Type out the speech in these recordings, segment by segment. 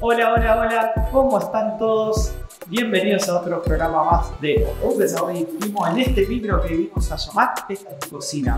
Hola, hola, hola, ¿cómo están todos? Bienvenidos a otro programa más de Un Desarrollo Íntimo en este libro que vimos a llamar Esta es tu cocina.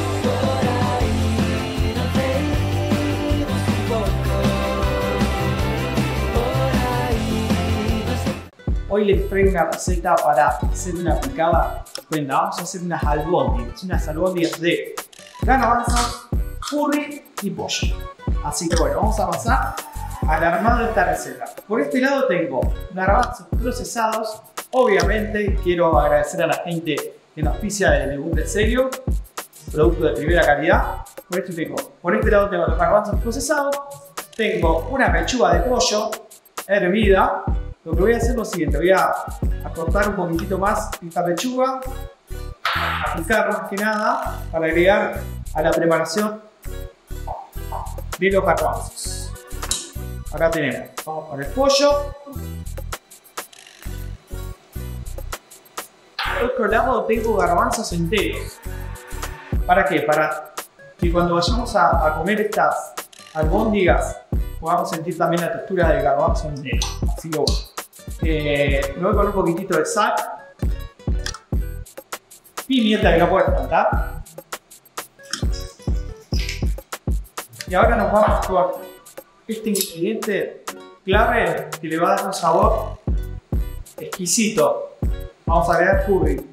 Hoy les traigo una receta para hacer una picada. Bueno, vamos a hacer unas albóndigas de garbanzos, curry y pollo. Así que bueno, vamos a pasar al armado de esta receta. Por este lado tengo garbanzos procesados. Obviamente quiero agradecer a la gente que nos auspicia de Legumbre Serio, producto de primera calidad. Por este lado tengo los garbanzos procesados. Tengo una pechuga de pollo hervida. Lo que voy a hacer es lo siguiente, voy a cortar un poquitito más esta pechuga, a picar más que nada para agregar a la preparación de los garbanzos. Acá tenemos, vamos con el pollo. Por otro lado tengo garbanzos enteros. ¿Para qué? Para que cuando vayamos a comer estas albóndigas podamos sentir también la textura del garbanzo entero. Así que bueno. Me voy con un poquitito de sal, pimienta que no puede faltar, y ahora nos vamos con este ingrediente clave que le va a dar un sabor exquisito. Vamos a agregar curry.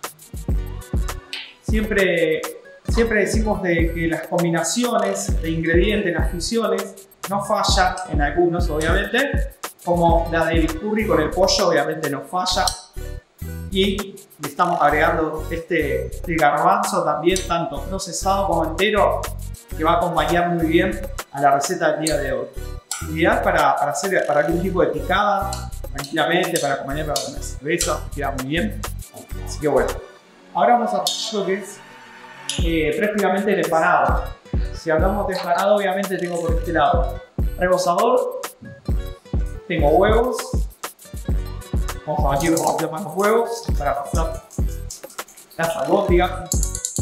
Siempre decimos que las combinaciones de ingredientes, las fusiones, no fallan en algunos obviamente, como la del curry con el pollo obviamente no falla, y le estamos agregando este garbanzo también tanto procesado como entero, que va a acompañar muy bien a la receta del día de hoy. Ideal para algún tipo de picada, tranquilamente, para acompañarlo con una cerveza, queda muy bien. Así que bueno, ahora vamos a hacer lo que es prácticamente el empanado. Si hablamos de empanado, obviamente tengo por este lado rebozador. Tengo huevos. Vamos a batir más los huevos para pasar las albóndigas.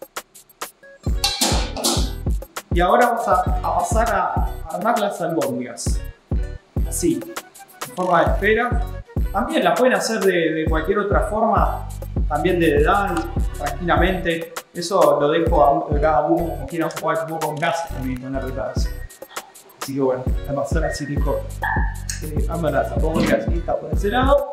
Y ahora vamos a pasar a armar las albóndigas. Así, en forma de esfera. También la pueden hacer de cualquier otra forma. También de dedal, tranquilamente. Eso lo dejo a cada uno como quieran jugar con gas también con la recetación. Así que bueno, la pasar así dijo. Vamos a las albóndigas listas por ese lado.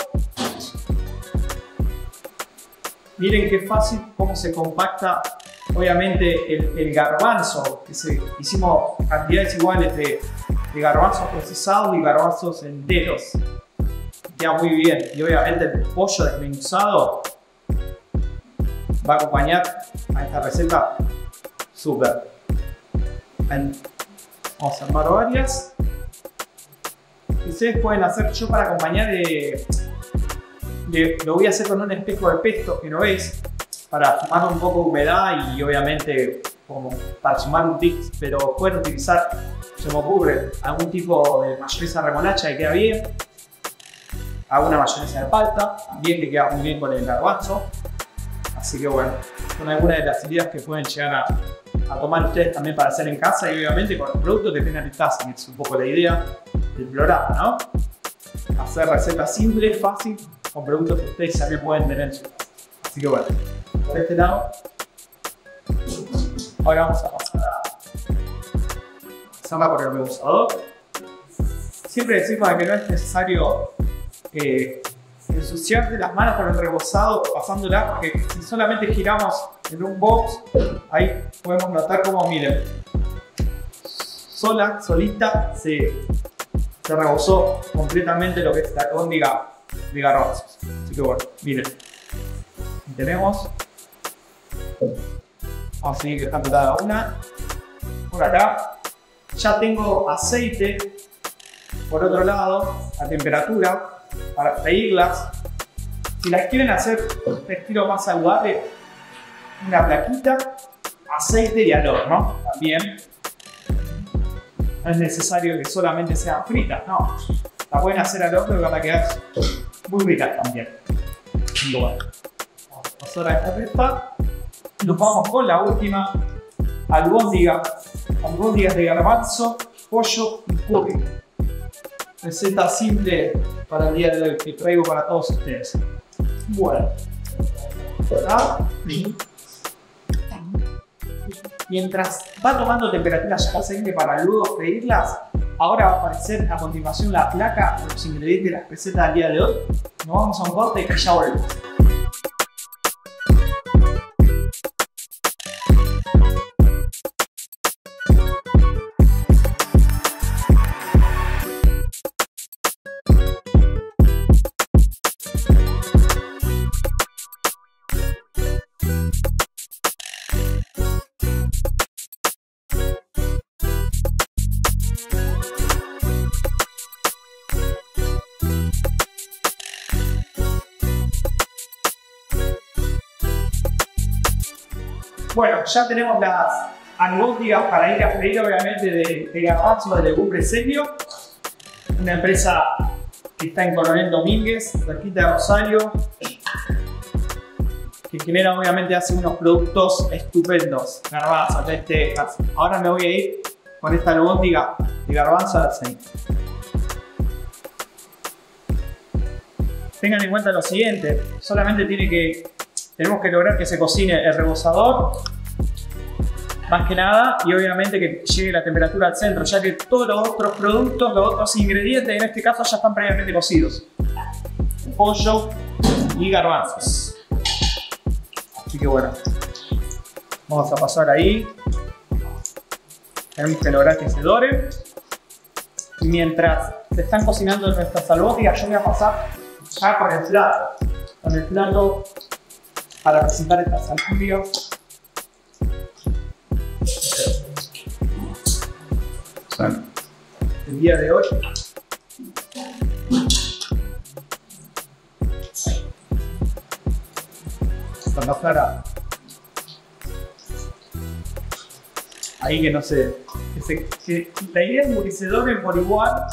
Miren qué fácil cómo se compacta obviamente el garbanzo, hicimos cantidades iguales de garbanzos procesados y garbanzos enteros. Queda muy bien, y obviamente el pollo desmenuzado va a acompañar a esta receta súper. Vamos a armar varias. Ustedes pueden hacer, yo para acompañar lo voy a hacer con un espejo de pesto que no veis, para sumar un poco de humedad y obviamente como para sumar un tip, pero pueden utilizar, se me ocurre, algún tipo de mayonesa remolacha que queda bien, alguna mayonesa de palta también que queda muy bien con el garbanzo. Así que bueno, son algunas de las ideas que pueden llegar a tomar ustedes también para hacer en casa, y obviamente con los productos que tengan en casa, que es un poco la idea del programa, ¿no? Hacer recetas simples, fácil, con productos que ustedes también pueden tener en su casa. Así que bueno, por este lado, ahora vamos a pasar a pasarla por el rebozador. Siempre decimos que no es necesario ensuciarte las manos con el rebozado pasándola, porque si solamente giramos en un box, ahí podemos notar como, miren, solita se rebozó completamente lo que es la albóndiga de garbanzos. Así que bueno, miren, tenemos, vamos a seguir dejando cada una. Por acá ya tengo aceite por otro lado a temperatura para freírlas. Si las quieren hacer de estilo más saludable, una plaquita, aceite y al horno también. No es necesario que solamente sean fritas, no. La pueden hacer al horno y van a quedar muy ricas también. Y bueno, vamos a pasar a esta receta. Nos vamos con la última, albóndigas de garbanzo, pollo y curry. receta simple para el día de hoy que traigo para todos ustedes. Bueno, mientras va tomando temperatura suficiente para luego freírlas, ahora va a aparecer a continuación la placa con los ingredientes de las recetas del día de hoy. Nos vamos a un corte y ya volvemos. Bueno, ya tenemos las albóndigas para ir a freír, obviamente, de garbanzo de Legumbre Serio, una empresa que está en Coronel Domínguez, cerquita de Rosario, que genera, obviamente, hace unos productos estupendos, garbanzo, lentejas. Ahora me voy a ir con esta albóndiga de garbanzo al aceite. Tengan en cuenta lo siguiente, solamente tenemos que lograr que se cocine el rebozador, más que nada, y obviamente que llegue la temperatura al centro, ya que todos los otros productos, los otros ingredientes en este caso ya están previamente cocidos. Pollo y garbanzos. Así que bueno, vamos a pasar ahí. Tenemos que lograr que se dore. Y mientras se están cocinando nuestras albóndigas, yo voy a pasar ya con el plato para presentar estas albóndigas. Bueno, el día de hoy con la clara ahí que no sé, que la idea es que se doren por igual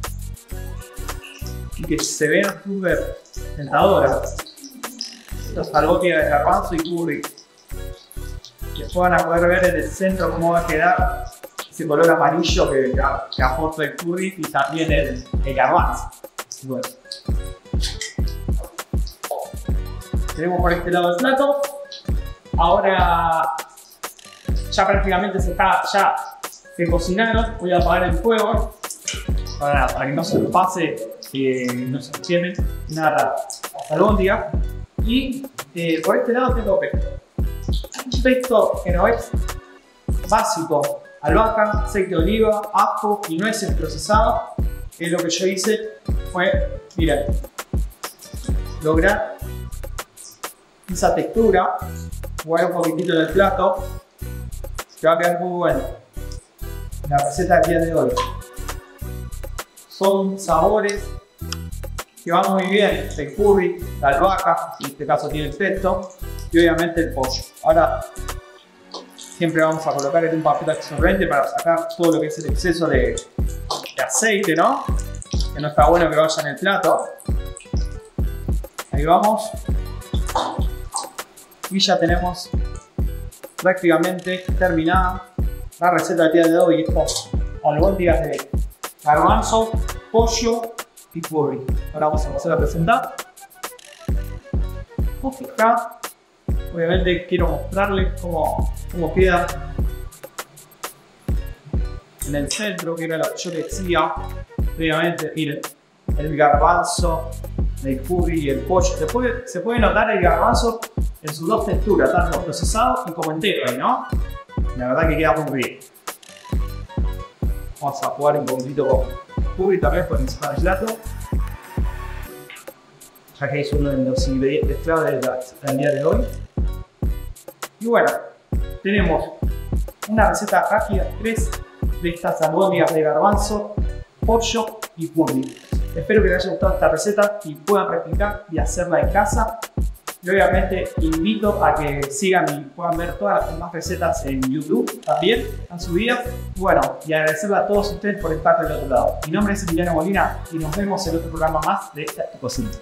y que se vean súper tentadoras. Estas albóndigas de garbanzo y curry, que puedan poder ver en el centro cómo va a quedar ese color amarillo que aporta el curry y también el garbanzo. Bueno, tenemos por este lado el plato. Ahora ya prácticamente ya se cocinaron. Voy a apagar el fuego para que no se nos pase, no se nos quemen nada las albóndigas. Y por este lado tengo pesto. Un pesto que no es básico: albahaca, aceite de oliva, ajo y nueces procesadas. Lo que yo hice fue, miren, lograr esa textura, jugar un poquitito en el plato, que va a quedar muy bueno. La receta del día de hoy son sabores que van muy bien: el curry, la albahaca, en este caso tiene el pesto, y obviamente el pollo. Ahora siempre vamos a colocar en un papel absorbente para sacar todo lo que es el exceso de aceite, ¿no? Que no está bueno que vaya en el plato. Ahí vamos. Y ya tenemos prácticamente terminada la receta del día de hoy. Albóndigas de garbanzo, pollo y curry. Ahora vamos a pasar a presentar. Acá, obviamente quiero mostrarles cómo queda en el centro, que era lo que yo les decía. Obviamente, miren, el garbanzo, el curry y el pollo. Se puede notar el garbanzo en sus dos texturas, tanto procesado y como entero, ¿no? La verdad que queda muy bien. Vamos a jugar un poquitito con curry también por encima del plato, ya que es uno de los ingredientes clave del día de hoy. Y bueno, tenemos una receta rápida, 3 de estas albóndigas de garbanzo, pollo y curry. Espero que les haya gustado esta receta y puedan practicar y hacerla en casa. Y obviamente invito a que sigan y puedan ver todas las demás recetas en YouTube también, están subidas. Bueno, y agradecerle a todos ustedes por estar del otro lado. Mi nombre es Emiliano Molina y nos vemos en otro programa más de Esta es tu Cocina.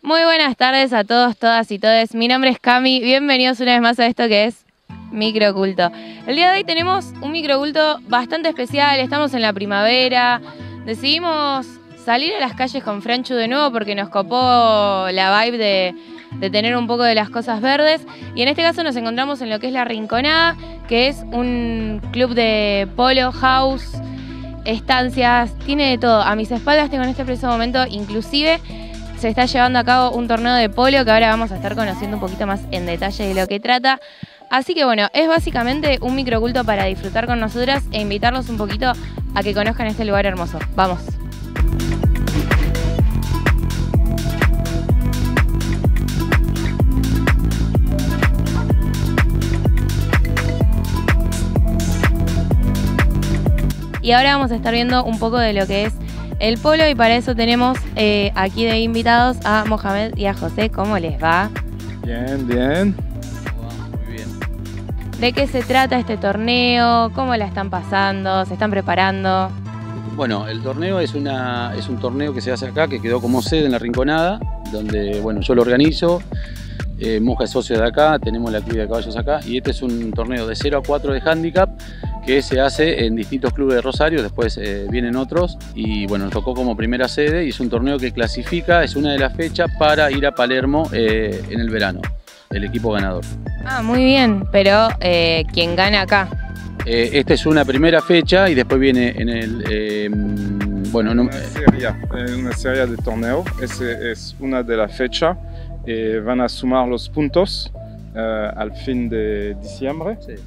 Muy buenas tardes a todos, todas y todes. Mi nombre es Cami. Bienvenidos una vez más a esto que es Microoculto. El día de hoy tenemos un microoculto bastante especial. Estamos en la primavera. Decidimos salir a las calles con Franchu de nuevo porque nos copó la vibe de tener un poco de las cosas verdes. Y en este caso nos encontramos en lo que es La Rinconada, que es un club de polo, house, estancias, tiene de todo. A mis espaldas tengo en este preciso momento, inclusive, se está llevando a cabo un torneo de polo que ahora vamos a estar conociendo un poquito más en detalle de lo que trata. Así que bueno, es básicamente un microoculto para disfrutar con nosotras e invitarlos un poquito a que conozcan este lugar hermoso. ¡Vamos! Y ahora vamos a estar viendo un poco de lo que es el polo y para eso tenemos aquí de invitados a Mohamed y a José. ¿Cómo les va? Bien, bien. Muy bien. ¿De qué se trata este torneo? ¿Cómo la están pasando? ¿Se están preparando? Bueno, el torneo es un torneo que se hace acá, que quedó como sede en La Rinconada, donde bueno, yo lo organizo. Moja es socio de acá, tenemos la cría de caballos acá y este es un torneo de 0 a 4 de handicap que se hace en distintos clubes de Rosario, después vienen otros y bueno, nos tocó como primera sede y es un torneo que clasifica, es una de las fechas para ir a Palermo en el verano, el equipo ganador. Ah, muy bien, pero ¿quién gana acá? Esta es una primera fecha y después viene en el... bueno, no, una serie de torneos, es una de las fechas. Van a sumar los puntos al fin de diciembre, sí.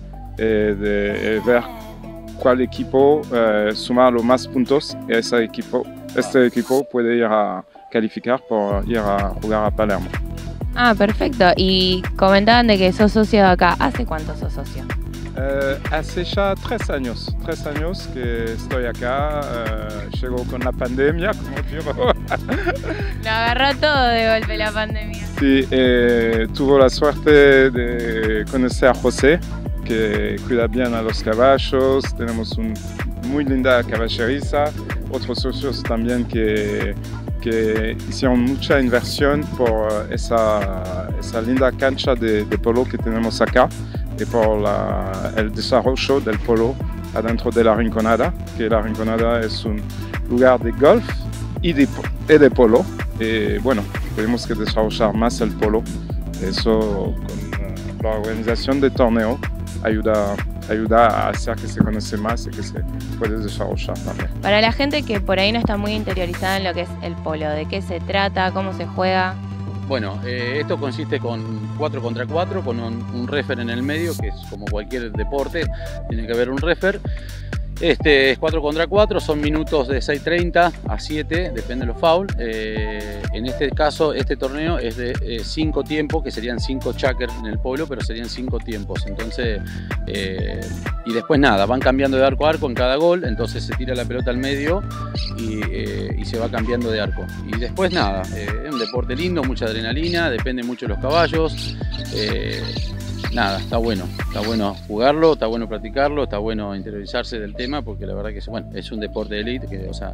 De ver cuál equipo suma los más puntos y este equipo puede ir a calificar por ir a jugar a Palermo. Ah, perfecto. Y comentaban de que sos socio de acá. ¿Hace cuánto sos socio? Hace ya 3 años que estoy acá, llegó con la pandemia, como digo. Lo agarró todo de golpe la pandemia. Sí, tuvo la suerte de conocer a José, que cuida bien a los caballos, tenemos una muy linda caballeriza, otros socios también que hicieron mucha inversión por esa linda cancha de polo que tenemos acá y por el desarrollo del polo adentro de La Rinconada, que La Rinconada es un lugar de golf y de polo. Y bueno, tenemos que desarrollar más el polo. Eso con la organización de torneo ayuda a hacer que se conoce más y que se puede desarrollar también. Para la gente que por ahí no está muy interiorizada en lo que es el polo, ¿de qué se trata? ¿Cómo se juega? Bueno, esto consiste con 4 contra 4, con un refer en el medio, que es como cualquier deporte, tiene que haber un refer. Este es 4 contra 4, son minutos de 6:30 a 7, depende de los fouls. En este caso, este torneo es de 5 tiempos, que serían 5 checkers en el polo, pero serían 5 tiempos. Entonces, y después nada, van cambiando de arco a arco en cada gol, entonces se tira la pelota al medio y se va cambiando de arco. Y después nada, es un deporte lindo, mucha adrenalina, depende mucho de los caballos. Nada, está bueno jugarlo, está bueno practicarlo, está bueno interiorizarse del tema porque la verdad que es un deporte de élite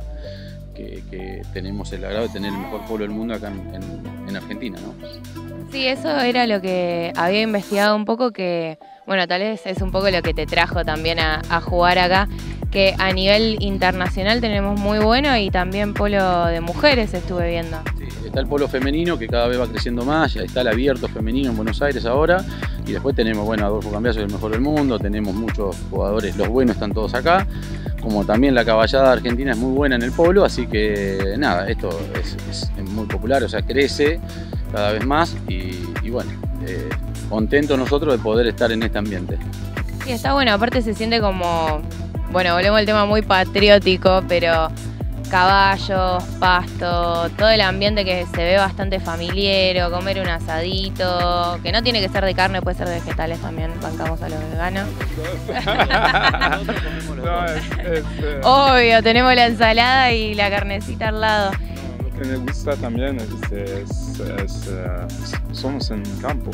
que tenemos el agrado de tener el mejor polo del mundo acá en Argentina, ¿no? Sí, eso era lo que había investigado un poco, que bueno, tal vez es un poco lo que te trajo también a jugar acá, que a nivel internacional tenemos muy bueno y también polo de mujeres estuve viendo. Sí, está el polo femenino que cada vez va creciendo más, ya está el abierto femenino en Buenos Aires ahora y después tenemos, bueno, Adolfo Cambiaso, el mejor del mundo, tenemos muchos jugadores, los buenos están todos acá, como también la caballada argentina es muy buena en el polo, así que nada, esto es muy popular, o sea, crece cada vez más y bueno, contentos nosotros de poder estar en este ambiente. Sí, está bueno, aparte se siente como, bueno, volvemos al tema muy patriótico, pero caballos, pasto, todo el ambiente que se ve bastante familiar, comer un asadito, que no tiene que ser de carne, puede ser de vegetales también, bancamos a los veganos. Obvio, tenemos la ensalada y la carnecita al lado. Lo que me gusta también somos en campo.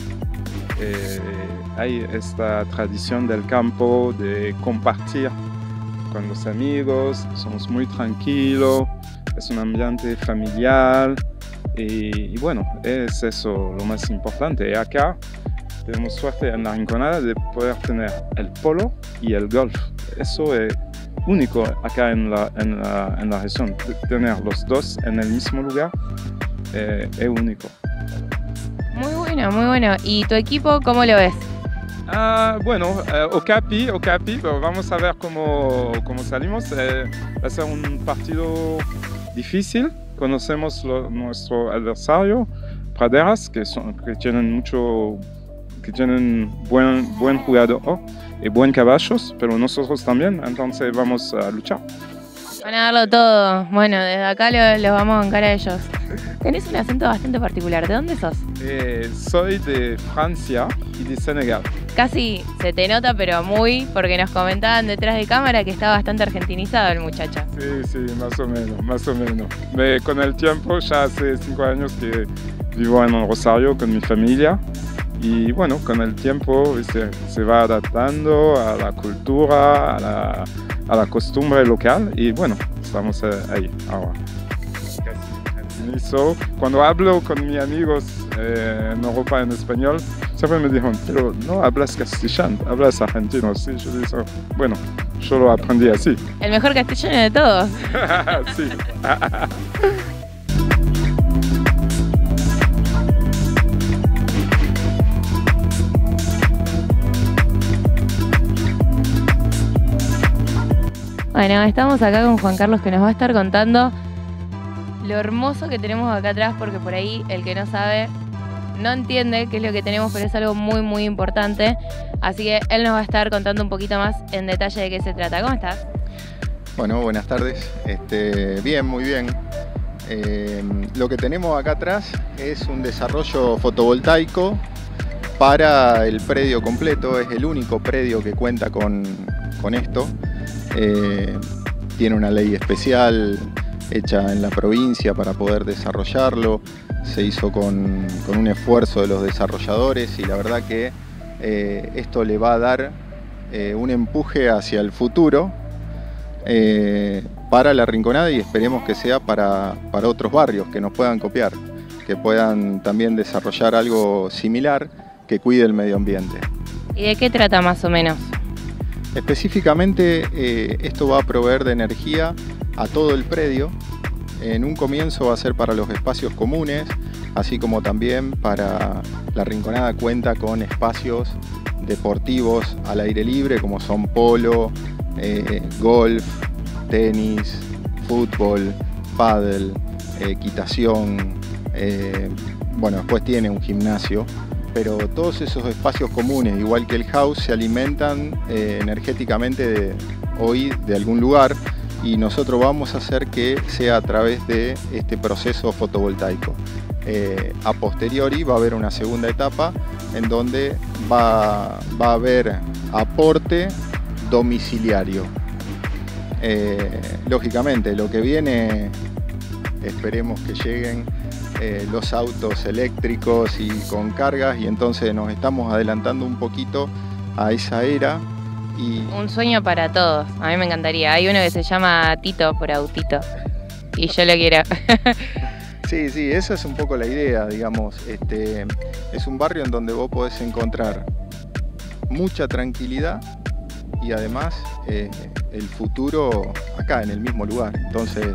Hay esta tradición del campo de compartir con los amigos, somos muy tranquilos, es un ambiente familiar, Y bueno, es eso lo más importante. Y acá tenemos suerte en la Rinconada de poder tener el polo y el golf. Eso es único acá en la región. Tener los dos en el mismo lugar es único. Muy bueno, muy bueno. ¿Y tu equipo cómo lo ves? Bueno, Okapi, pero vamos a ver cómo salimos. Va a ser un partido difícil. Conocemos nuestro adversario, Praderas, que tienen buen jugador y buen caballos, pero nosotros también, entonces vamos a luchar. Van a darlo todo. Bueno, desde acá los vamos a bancar a ellos. Tenés un acento bastante particular. ¿De dónde sos? Soy de Francia y de Senegal. Casi se te nota, pero muy, porque nos comentaban detrás de cámara que está bastante argentinizado el muchacho. Sí, más o menos. Con el tiempo, ya hace 5 años que vivo en Rosario con mi familia. Y bueno, con el tiempo se va adaptando a la cultura, a la costumbre local y bueno, estamos ahí ahora. Cuando hablo con mis amigos en Europa en español, siempre me dicen, pero no hablas castellano, hablas argentino. Sí, yo digo, bueno, yo lo aprendí así. El mejor castellano de todos. Sí. Bueno, estamos acá con Juan Carlos que nos va a estar contando lo hermoso que tenemos acá atrás, porque por ahí el que no sabe no entiende qué es lo que tenemos, pero es algo muy muy importante. Así que él nos va a estar contando un poquito más en detalle de qué se trata. ¿Cómo estás? Bueno, buenas tardes. Bien, muy bien. Lo que tenemos acá atrás es un desarrollo fotovoltaico para el predio completo. Es el único predio que cuenta con esto. Tiene una ley especial hecha en la provincia para poder desarrollarlo. Se hizo con un esfuerzo de los desarrolladores y la verdad que esto le va a dar un empuje hacia el futuro para la Rinconada y esperemos que sea para otros barrios que nos puedan copiar, que puedan también desarrollar algo similar que cuide el medio ambiente. ¿Y de qué trata más o menos? Específicamente esto va a proveer de energía a todo el predio. En un comienzo va a ser para los espacios comunes, así como también para la Rinconada cuenta con espacios deportivos al aire libre como son polo, golf, tenis, fútbol, pádel, equitación, bueno, después tiene un gimnasio. Pero todos esos espacios comunes, igual que el house, se alimentan energéticamente hoy de algún lugar y nosotros vamos a hacer que sea a través de este proceso fotovoltaico. A posteriori va a haber una segunda etapa en donde va a haber aporte domiciliario. Lógicamente, lo que viene, esperemos que lleguen los autos eléctricos y con cargas y entonces nos estamos adelantando un poquito a esa era. Un sueño para todos, a mí me encantaría. Hay uno que se llama Tito por autito y yo lo quiero. Sí, esa es un poco la idea, digamos. Es un barrio en donde vos podés encontrar mucha tranquilidad y además el futuro acá en el mismo lugar. Entonces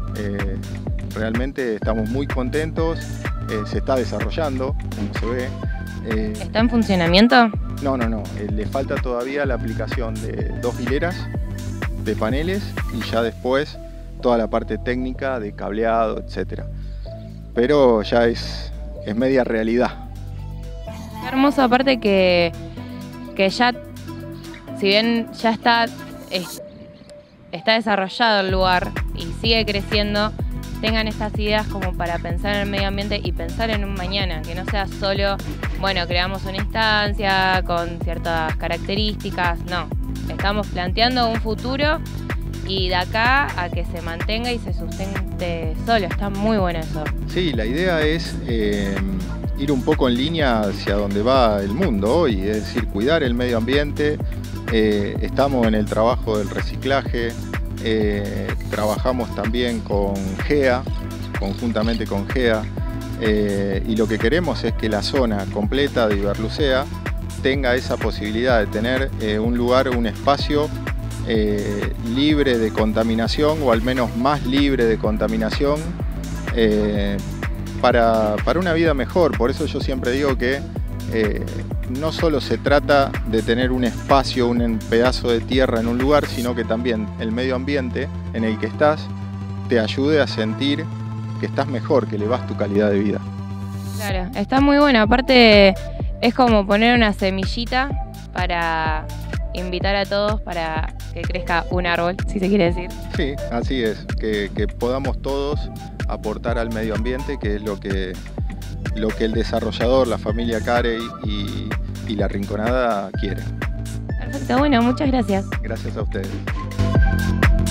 realmente estamos muy contentos, se está desarrollando, como se ve. ¿Está en funcionamiento? No, le falta todavía la aplicación de 2 hileras de paneles y ya después toda la parte técnica de cableado, etcétera. Pero ya es media realidad. Qué hermoso, aparte que ya, si bien ya está desarrollado el lugar y sigue creciendo, tengan estas ideas como para pensar en el medio ambiente y pensar en un mañana, que no sea solo, bueno, creamos una instancia con ciertas características, no. Estamos planteando un futuro y de acá a que se mantenga y se sustente solo. Está muy bueno eso. Sí, la idea es ir un poco en línea hacia donde va el mundo hoy, es decir, cuidar el medio ambiente. Estamos en el trabajo del reciclaje, trabajamos también con GEA, conjuntamente con GEA, y lo que queremos es que la zona completa de Iberlucea tenga esa posibilidad de tener un lugar, un espacio libre de contaminación, o al menos más libre de contaminación, para una vida mejor. Por eso yo siempre digo que no solo se trata de tener un espacio, un pedazo de tierra en un lugar, sino que también el medio ambiente en el que estás te ayude a sentir que estás mejor, que elevás tu calidad de vida. Claro, está muy bueno. Aparte es como poner una semillita para invitar a todos para que crezca un árbol, si se quiere decir. Sí, así es, que podamos todos aportar al medio ambiente, que es lo que el desarrollador, la familia Carey y La Rinconada quieren. Perfecto, bueno, muchas gracias. Gracias a ustedes.